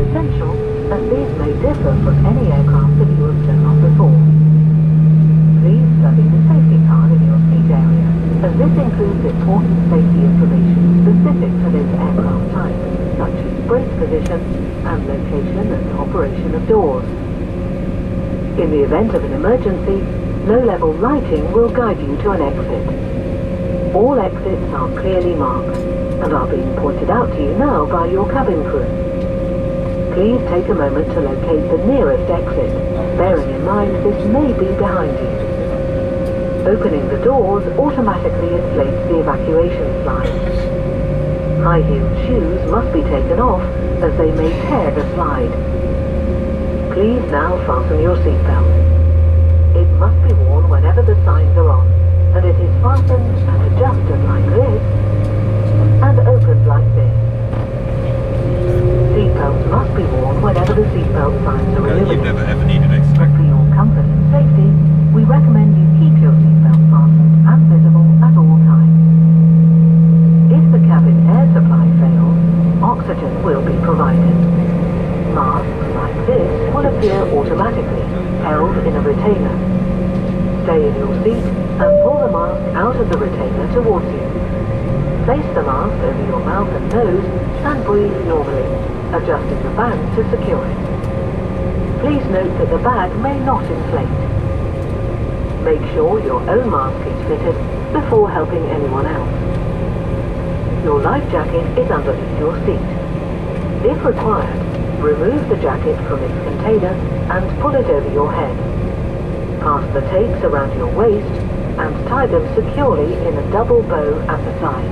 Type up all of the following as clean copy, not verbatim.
essential, as these may differ from any aircraft that you have flown on before. Please study the safety card in your seat area, as this includes important safety information specific to this aircraft type, such as brake position and location and operation of doors. In the event of an emergency, low-level lighting will guide you to an exit. All exits are clearly marked and are being pointed out to you now by your cabin crew. Please take a moment to locate the nearest exit, bearing in mind this may be behind you. Opening the doors automatically inflates the evacuation slide. High-heeled shoes must be taken off as they may tear the slide. Please now fasten your seatbelt. It must be worn whenever the signs are on, and it is fastened and adjusted like this, and opened like this. Seatbelts must be worn whenever the seatbelt signs are illuminated. You've never ever needed extra. But for your comfort and safety, we recommend you keep your seatbelt fastened and visible at all times. If the cabin air supply fails, oxygen will be provided. Masks like this will appear automatically, held in a retainer. Stay in your seat and pull the mask out of the retainer towards you. Place the mask over your mouth and nose and breathe normally, adjusting the band to secure it. Please note that the bag may not inflate. Make sure your own mask is fitted before helping anyone else. Your life jacket is underneath your seat. If required, remove the jacket from its container and pull it over your head. Pass the tapes around your waist and tie them securely in a double bow at the side.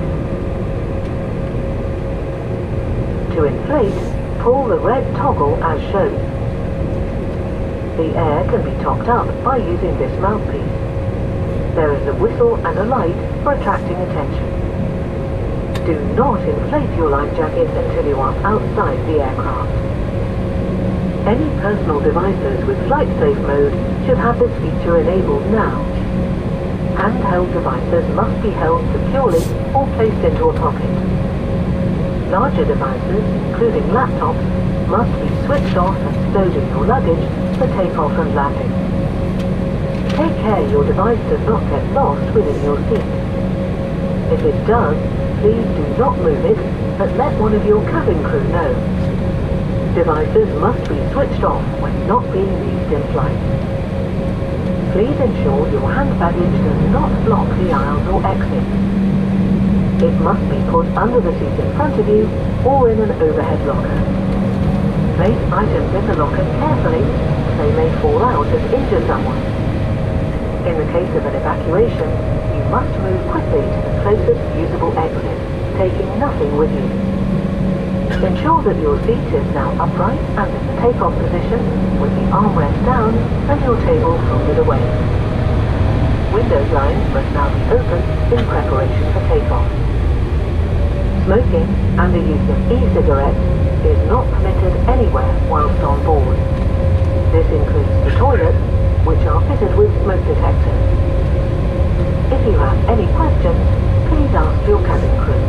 To inflate, pull the red toggle as shown. The air can be topped up by using this mouthpiece. There is a whistle and a light for attracting attention. Do not inflate your life jacket until you are outside the aircraft. Any personal devices with flight safe mode should have this feature enabled now. Handheld devices must be held securely or placed into a pocket. Larger devices, including laptops, must be switched off and stowed in your luggage for takeoff and landing. Take care your device does not get lost within your seat. If it does, please do not move it, but let one of your cabin crew know. Devices must be switched off when not being used in flight. Please ensure your hand baggage does not block the aisles or exits. It must be put under the seat in front of you or in an overhead locker. Place items in the locker carefully, as they may fall out and injure someone. In the case of an evacuation, you must move quickly to the closest usable exit, taking nothing with you. Ensure that your seat is now upright and in the takeoff position, with the armrest down and your table folded away. Window blinds must now be opened in preparation for takeoff. Smoking and the use of e-cigarettes is not permitted anywhere whilst on board. This includes the toilets, which are fitted with smoke detectors. If you have any questions, please ask your cabin crew.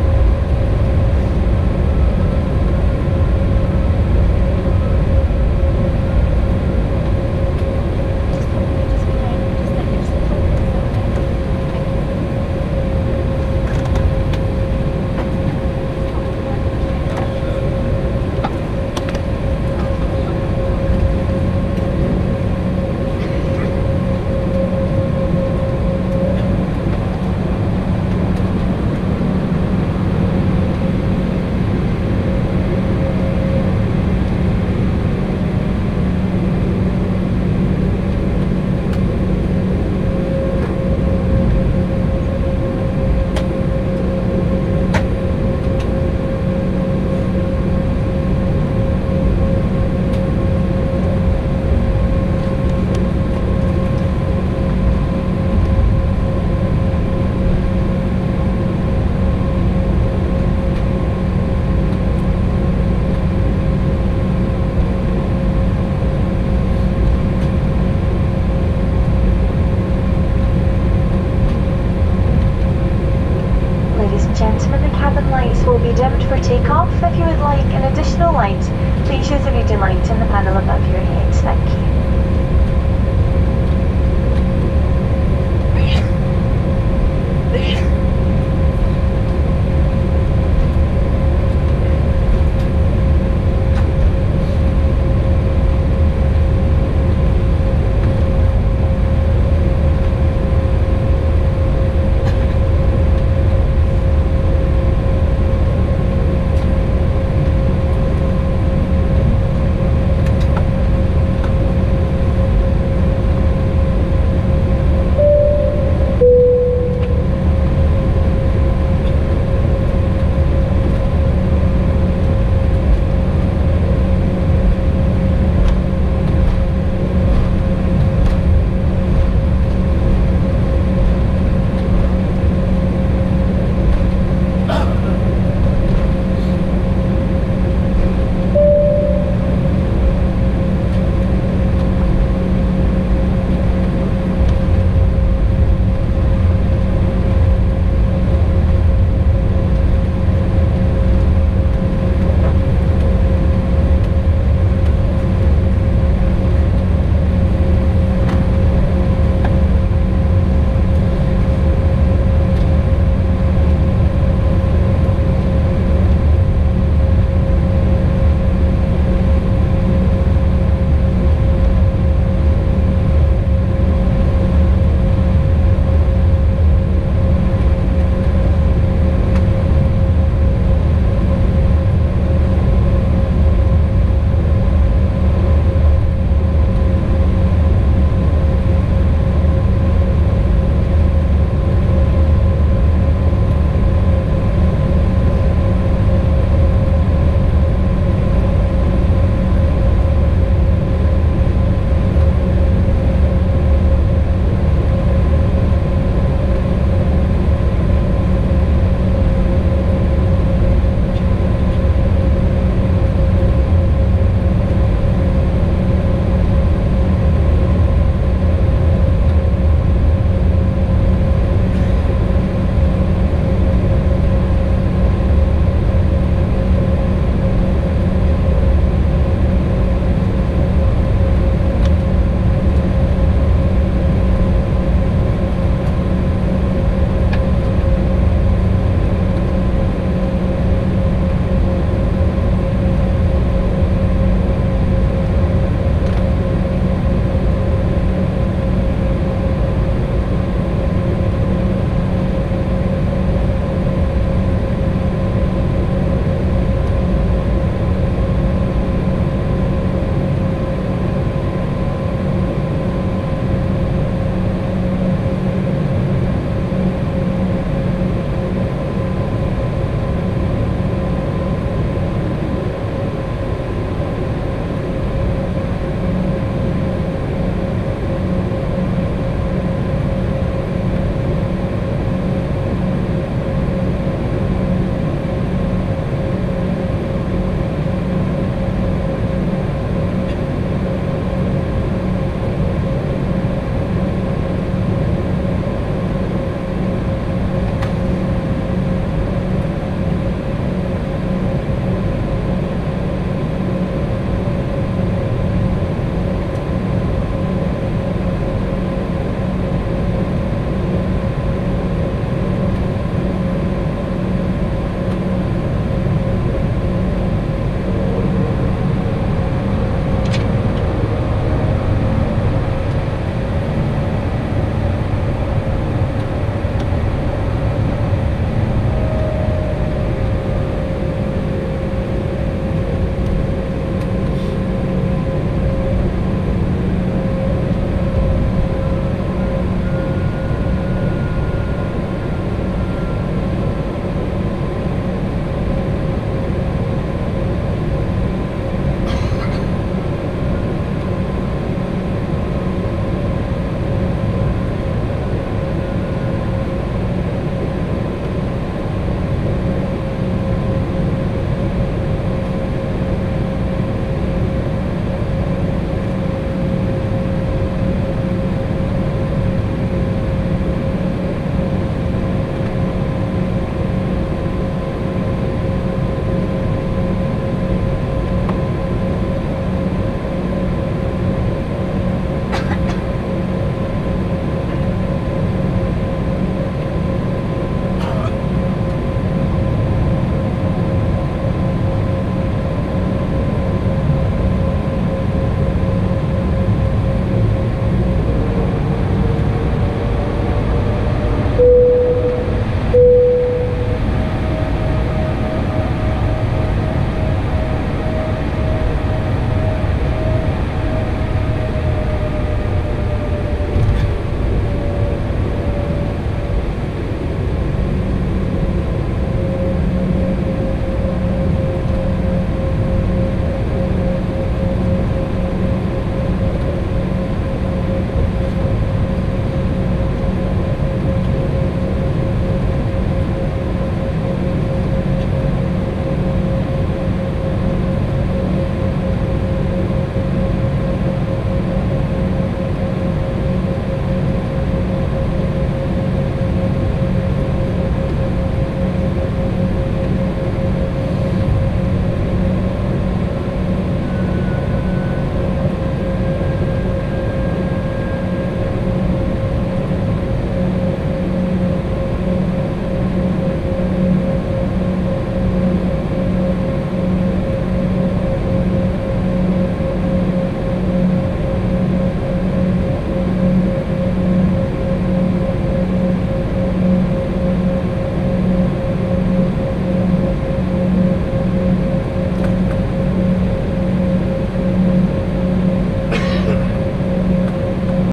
Please use the reading light in the panel above your head, thank you.